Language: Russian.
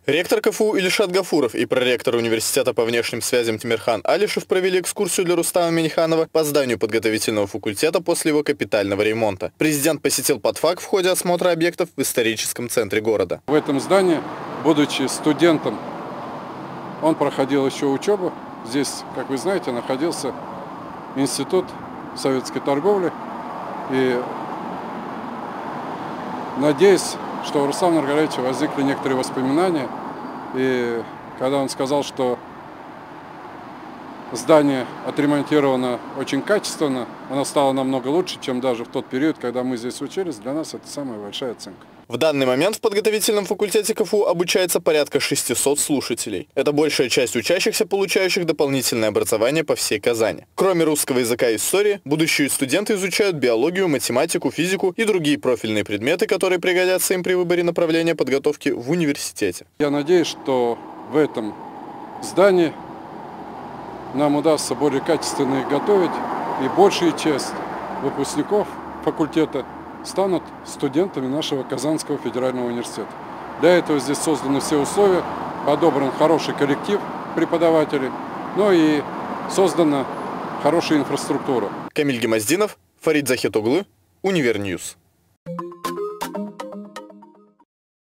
Ректор КФУ Ильшат Гафуров и проректор университета по внешним связям Тимирхан Алишев провели экскурсию для Рустама Минниханова по зданию подготовительного факультета после его капитального ремонта. Президент посетил подфак в ходе осмотра объектов в историческом центре города. В этом здании, будучи студентом, он проходил еще учебу. Здесь, как вы знаете, находился институт советской торговли. И надеюсь, что у Руслана Маргаровича возникли некоторые воспоминания. И когда он сказал, что здание отремонтировано очень качественно, оно стало намного лучше, чем даже в тот период, когда мы здесь учились, для нас это самая большая оценка. В данный момент в подготовительном факультете КФУ обучается порядка 600 слушателей. Это большая часть учащихся, получающих дополнительное образование по всей Казани. Кроме русского языка и истории, будущие студенты изучают биологию, математику, физику и другие профильные предметы, которые пригодятся им при выборе направления подготовки в университете. Я надеюсь, что в этом здании нам удастся более качественно их готовить, и большая часть выпускников факультета станут студентами нашего Казанского федерального университета. Для этого здесь созданы все условия, подобран хороший коллектив преподавателей, но и создана хорошая инфраструктура. Камиль Гемоздинов, Фарид Захитоглы, Универньюз.